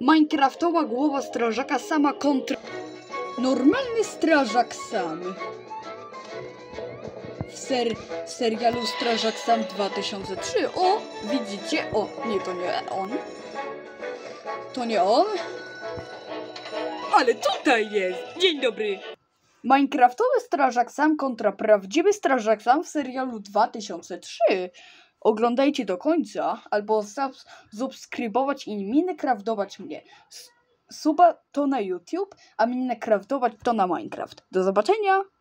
Minecraftowa głowa strażaka sama kontra normalny strażak sam. W serialu Strażak Sam 2003. O, widzicie? O, nie, to nie on. To nie on. Ale tutaj jest! Dzień dobry! Minecraftowy strażak sam kontra prawdziwy strażak sam w serialu 2003. Oglądajcie do końca, albo subskrybować i minecraftować mnie. Suba to na YouTube, a minecraftować to na Minecraft. Do zobaczenia!